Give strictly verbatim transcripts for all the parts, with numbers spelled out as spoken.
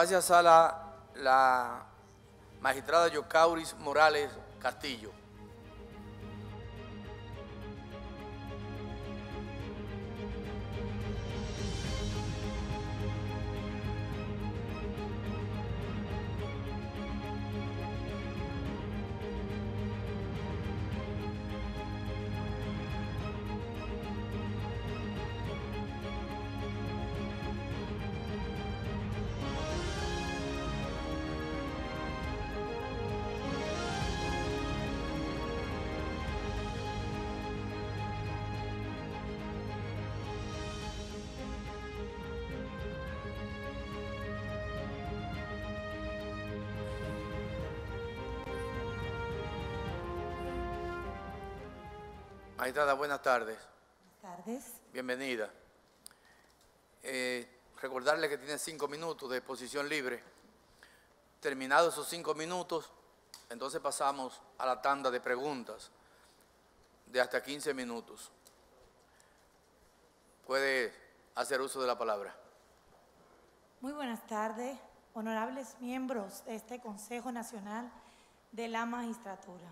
Pase a sala la magistrada Yocauris Morales Castillo. Magistrada, buenas tardes. Buenas tardes. Bienvenida. Eh, recordarle que tiene cinco minutos de exposición libre. Terminados esos cinco minutos, entonces pasamos a la tanda de preguntas de hasta quince minutos. Puede hacer uso de la palabra. Muy buenas tardes, honorables miembros de este Consejo Nacional de la Magistratura.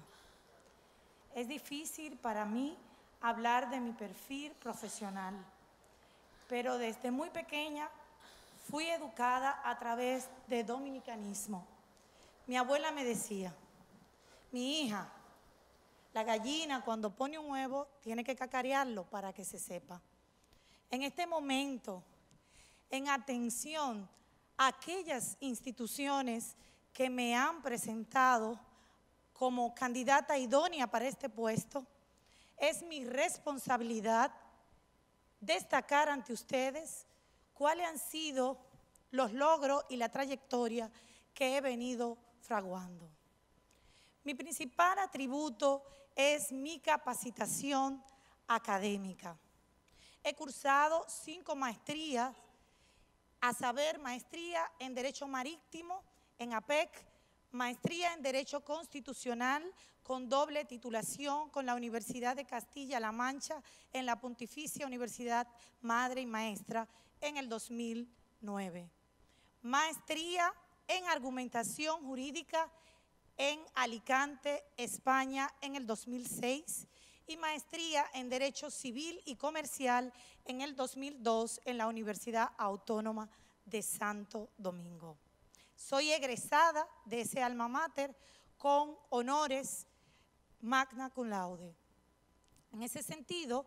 Es difícil para mí hablar de mi perfil profesional, pero desde muy pequeña fui educada a través de dominicanismo. Mi abuela me decía, mi hija, la gallina cuando pone un huevo tiene que cacarearlo para que se sepa. En este momento, en atención a aquellas instituciones que me han presentado como candidata idónea para este puesto, es mi responsabilidad destacar ante ustedes cuáles han sido los logros y la trayectoria que he venido fraguando. Mi principal atributo es mi capacitación académica. He cursado cinco maestrías, a saber, maestría en Derecho Marítimo en A P E C, maestría en Derecho Constitucional con doble titulación con la Universidad de Castilla-La Mancha en la Pontificia Universidad Madre y Maestra en el dos mil nueve. Maestría en Argumentación Jurídica en Alicante, España en el dos mil seis y maestría en Derecho Civil y Comercial en el dos mil dos en la Universidad Autónoma de Santo Domingo. Soy egresada de ese alma mater con honores magna cum laude. En ese sentido,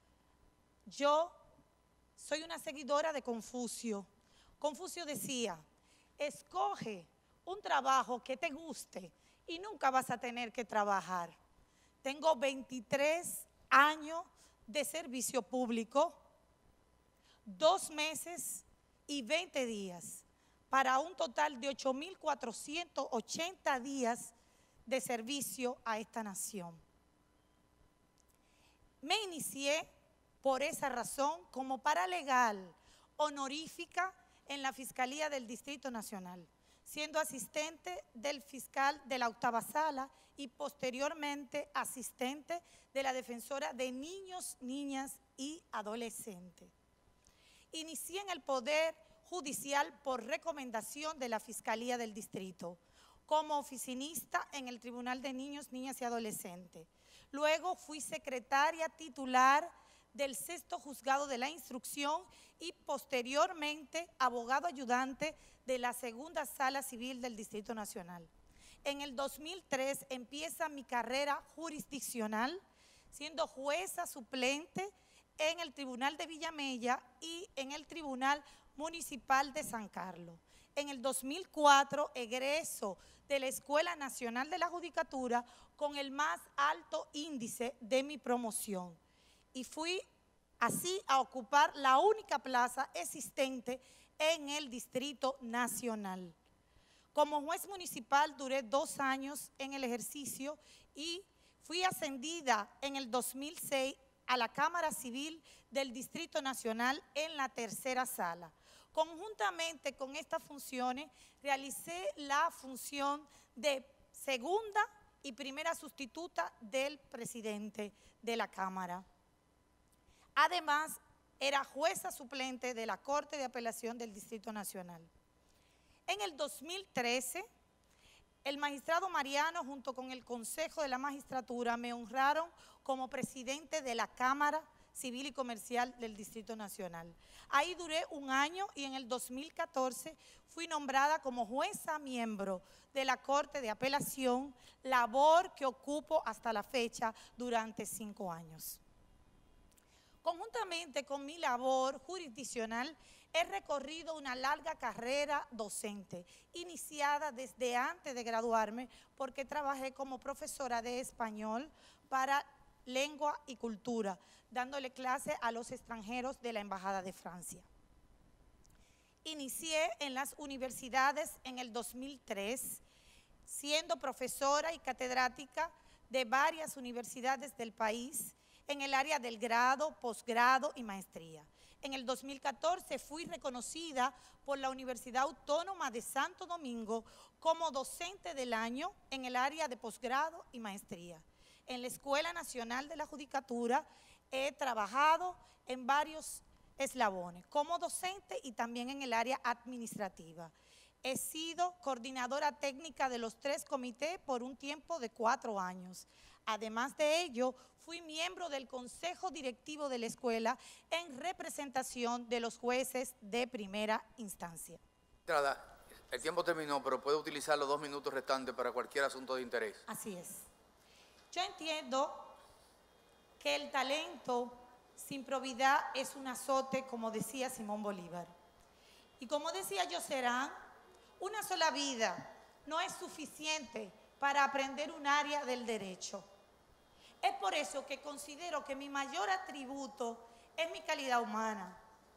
yo soy una seguidora de Confucio. Confucio decía, escoge un trabajo que te guste y nunca vas a tener que trabajar. Tengo veintitrés años de servicio público, dos meses y veinte días, para un total de ocho mil cuatrocientos ochenta días de servicio a esta nación. Me inicié por esa razón como paralegal honorífica en la Fiscalía del Distrito Nacional, siendo asistente del fiscal de la octava sala y posteriormente asistente de la defensora de niños, niñas y adolescentes. Inicié en el Poder Judicial por recomendación de la Fiscalía del Distrito, como oficinista en el Tribunal de Niños, Niñas y Adolescentes. Luego fui secretaria titular del sexto Juzgado de la Instrucción y posteriormente abogado ayudante de la segunda Sala Civil del Distrito Nacional. En el dos mil tres empieza mi carrera jurisdiccional, siendo jueza suplente en el Tribunal de Villamella y en el Tribunal Municipal de San Carlos. En el dos mil cuatro egreso de la Escuela Nacional de la Judicatura con el más alto índice de mi promoción y fui así a ocupar la única plaza existente en el Distrito Nacional. Como juez municipal duré dos años en el ejercicio y fui ascendida en el dos mil seis a la Cámara Civil del Distrito Nacional en la tercera sala. Conjuntamente con estas funciones, realicé la función de segunda y primera sustituta del presidente de la Cámara. Además, era jueza suplente de la Corte de Apelación del Distrito Nacional. En el dos mil trece, el magistrado Mariano, junto con el Consejo de la Magistratura, me honraron como presidente de la Cámara Civil y Comercial del Distrito Nacional. Ahí duré un año y en el dos mil catorce fui nombrada como jueza miembro de la Corte de Apelación, labor que ocupo hasta la fecha durante cinco años. Conjuntamente con mi labor jurisdiccional, he recorrido una larga carrera docente, iniciada desde antes de graduarme, porque trabajé como profesora de español para lengua y cultura, dándole clase a los extranjeros de la Embajada de Francia. Inicié en las universidades en el dos mil tres, siendo profesora y catedrática de varias universidades del país, en el área del grado, posgrado y maestría. En el dos mil catorce fui reconocida por la Universidad Autónoma de Santo Domingo como docente del año en el área de posgrado y maestría. En la Escuela Nacional de la Judicatura he trabajado en varios eslabones, como docente y también en el área administrativa. He sido coordinadora técnica de los tres comités por un tiempo de cuatro años. Además de ello, fui miembro del Consejo Directivo de la Escuela en representación de los jueces de primera instancia. El tiempo terminó, pero puede utilizar los dos minutos restantes para cualquier asunto de interés. Así es. Yo entiendo que el talento sin probidad es un azote, como decía Simón Bolívar. Y como decía Yocerán, una sola vida no es suficiente para aprender un área del derecho. Es por eso que considero que mi mayor atributo es mi calidad humana,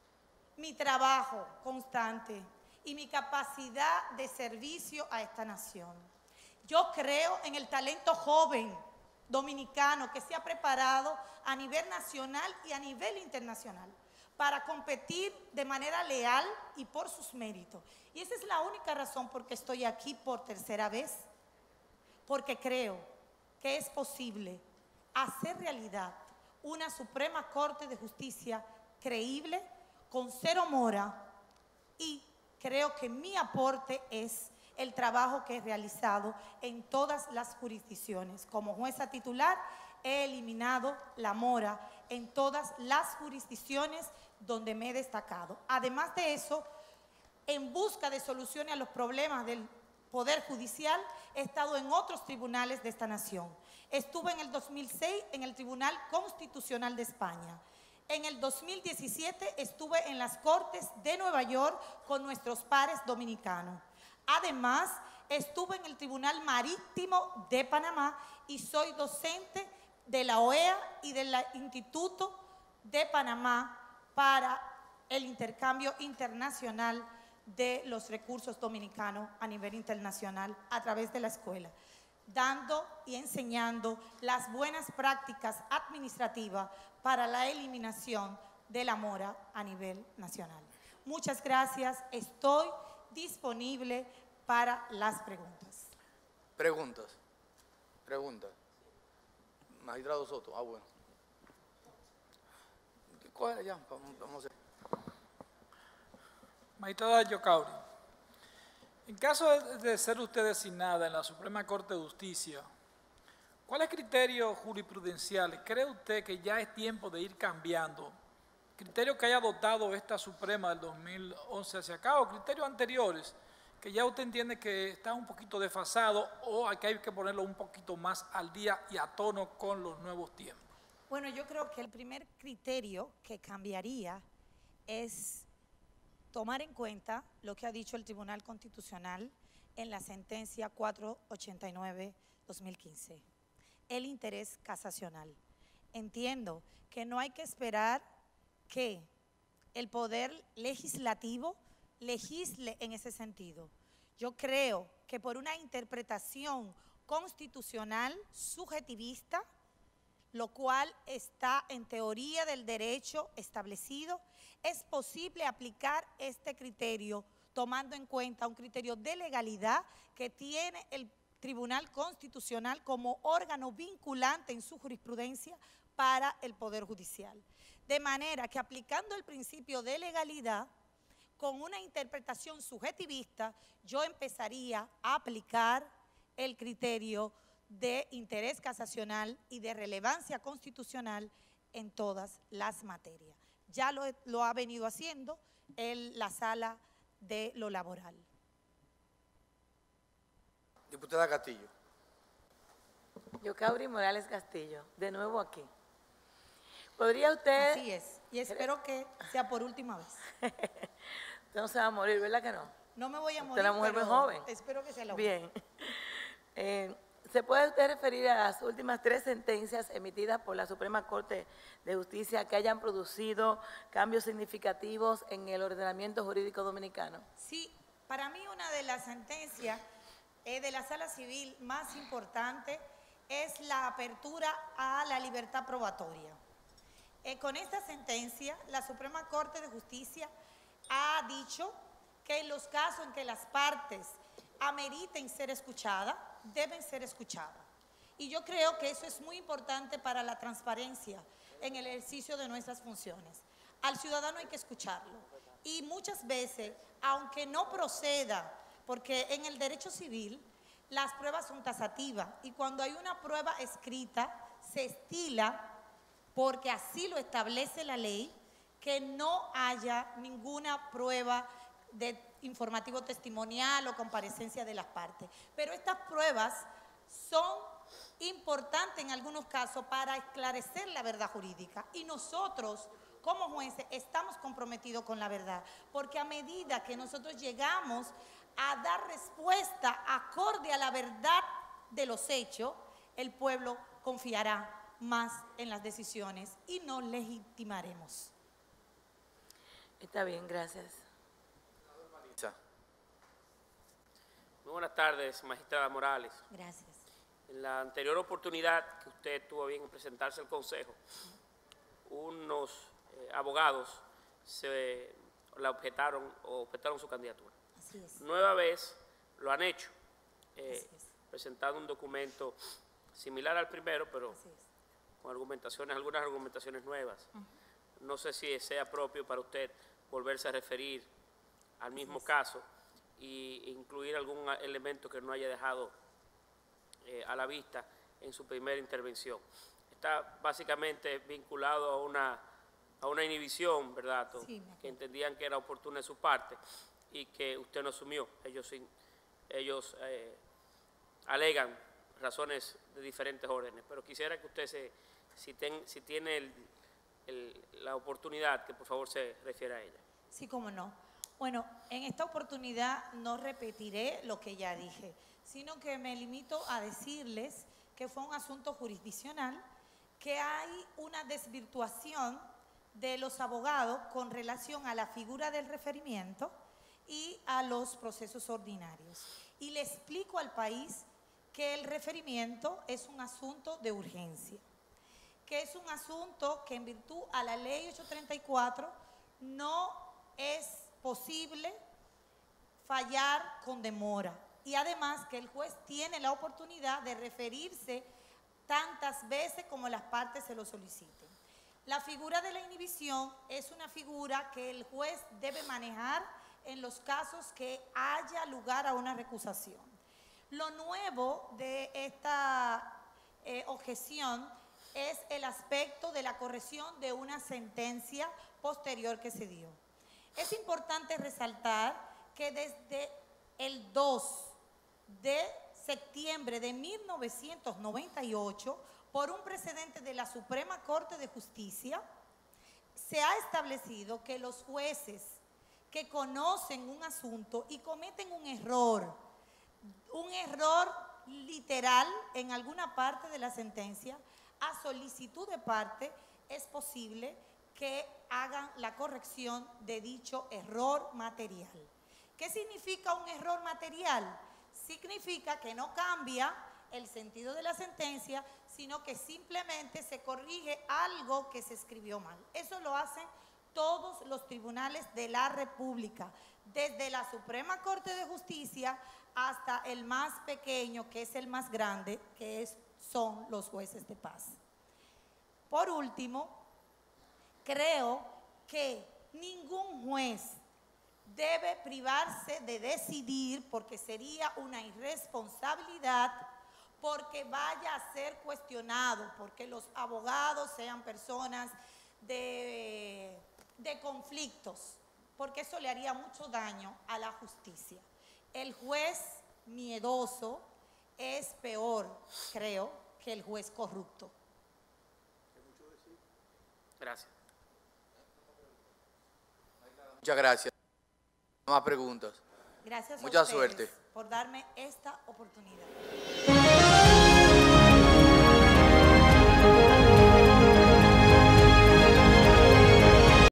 mi trabajo constante y mi capacidad de servicio a esta nación. Yo creo en el talento joven dominicano que se ha preparado a nivel nacional y a nivel internacional para competir de manera leal y por sus méritos. Y esa es la única razón por que estoy aquí por tercera vez, porque creo que es posible hacer realidad una Suprema Corte de Justicia creíble, con cero mora, y creo que mi aporte es el trabajo que he realizado en todas las jurisdicciones. Como jueza titular he eliminado la mora en todas las jurisdicciones donde me he destacado. Además de eso, en busca de soluciones a los problemas del Poder Judicial, he estado en otros tribunales de esta nación. Estuve en el dos mil seis en el Tribunal Constitucional de España. En el dos mil diecisiete estuve en las Cortes de Nueva York con nuestros pares dominicanos. Además, estuve en el Tribunal Marítimo de Panamá y soy docente de la O E A y del Instituto de Panamá para el intercambio internacional de los recursos dominicanos a nivel internacional a través de la escuela, dando y enseñando las buenas prácticas administrativas para la eliminación de la mora a nivel nacional. Muchas gracias. Estoy disponible para las preguntas. Preguntas. Preguntas. Magistrado Soto. Ah, bueno. ¿Cuál era ya? Vamos, vamos a ver. Magistrada Yocauri, en caso de, de ser usted designada en la Suprema Corte de Justicia, ¿cuáles criterios jurisprudenciales cree usted que ya es tiempo de ir cambiando? ¿Criterios que haya adoptado esta Suprema del dos mil once hacia acá o criterios anteriores que ya usted entiende que están un poquito desfasados o que hay que ponerlo un poquito más al día y a tono con los nuevos tiempos? Bueno, yo creo que el primer criterio que cambiaría es tomar en cuenta lo que ha dicho el Tribunal Constitucional en la sentencia cuatrocientos ochenta y nueve dos mil quince, el interés casacional. Entiendo que no hay que esperar que el Poder Legislativo legisle en ese sentido. Yo creo que por una interpretación constitucional subjetivista, lo cual está en teoría del derecho establecido, es posible aplicar este criterio tomando en cuenta un criterio de legalidad que tiene el Tribunal Constitucional como órgano vinculante en su jurisprudencia para el Poder Judicial. De manera que aplicando el principio de legalidad, con una interpretación subjetivista, yo empezaría a aplicar el criterio de interés casacional y de relevancia constitucional en todas las materias. Ya lo, lo ha venido haciendo en la sala de lo laboral. Diputada Castillo. Yocauri Morales Castillo, de nuevo aquí. ¿Podría usted...? Así es, y espero que sea por última vez. Usted no se va a morir, ¿verdad que no? No me voy a morir, usted es una mujer muy joven. Espero que sea la Bien. Eh, ¿Se puede usted referir a las últimas tres sentencias emitidas por la Suprema Corte de Justicia que hayan producido cambios significativos en el ordenamiento jurídico dominicano? Sí, para mí una de las sentencias eh, de la Sala Civil más importante es la apertura a la libertad probatoria. Eh, con esta sentencia, la Suprema Corte de Justicia ha dicho que en los casos en que las partes ameriten ser escuchadas, deben ser escuchadas. Y yo creo que eso es muy importante para la transparencia en el ejercicio de nuestras funciones. Al ciudadano hay que escucharlo. Y muchas veces, aunque no proceda, porque en el derecho civil las pruebas son tasativas y cuando hay una prueba escrita se estila, porque así lo establece la ley, que no haya ninguna prueba de informativo testimonial o comparecencia de las partes. Pero estas pruebas son importantes en algunos casos para esclarecer la verdad jurídica y nosotros como jueces estamos comprometidos con la verdad, porque a medida que nosotros llegamos a dar respuesta acorde a la verdad de los hechos, el pueblo confiará más en las decisiones y nos legitimaremos. Está bien, gracias. Muy buenas tardes, magistrada Morales. Gracias. En la anterior oportunidad que usted tuvo bien en presentarse al Consejo, unos eh, abogados se la objetaron o objetaron su candidatura. Así es. Nueva vez lo han hecho, eh, Así es. presentando un documento similar al primero, pero Así es. con argumentaciones, algunas argumentaciones nuevas. Uh-huh. No sé si sea propio para usted volverse a referir al mismo Así es. caso y incluir algún elemento que no haya dejado eh, a la vista en su primera intervención. Está básicamente vinculado a una, a una inhibición, ¿verdad? Sí, que entendían que era oportuna de su parte y que usted no asumió. Ellos, ellos eh, alegan razones de diferentes órdenes, pero quisiera que usted, se, si, ten, si tiene el, el, la oportunidad, que por favor se refiera a ella. Sí, cómo no. Bueno, en esta oportunidad no repetiré lo que ya dije, sino que me limito a decirles que fue un asunto jurisdiccional, que hay una desvirtuación de los abogados con relación a la figura del referimiento y a los procesos ordinarios. Y le explico al país que el referimiento es un asunto de urgencia, que es un asunto que en virtud a la ley ochocientos treinta y cuatro no es posible fallar con demora y además que el juez tiene la oportunidad de referirse tantas veces como las partes se lo soliciten. La figura de la inhibición es una figura que el juez debe manejar en los casos que haya lugar a una recusación. Lo nuevo de esta eh, objeción es el aspecto de la corrección de una sentencia posterior que se dio. Es importante resaltar que desde el dos de septiembre de mil novecientos noventa y ocho, por un precedente de la Suprema Corte de Justicia, se ha establecido que los jueces que conocen un asunto y cometen un error, un error literal en alguna parte de la sentencia, a solicitud de parte es posible que hagan la corrección de dicho error material. ¿Qué significa un error material? Significa que no cambia el sentido de la sentencia, sino que simplemente se corrige algo que se escribió mal. Eso lo hacen todos los tribunales de la República, desde la Suprema Corte de Justicia hasta el más pequeño, que es el más grande, que es, son los jueces de paz. Por último, creo que ningún juez debe privarse de decidir porque sería una irresponsabilidad porque vaya a ser cuestionado, porque los abogados sean personas de, de conflictos, porque eso le haría mucho daño a la justicia. El juez miedoso es peor, creo, que el juez corrupto. Gracias. Muchas gracias. Más preguntas. Gracias a Mucha ustedes suerte. por darme esta oportunidad.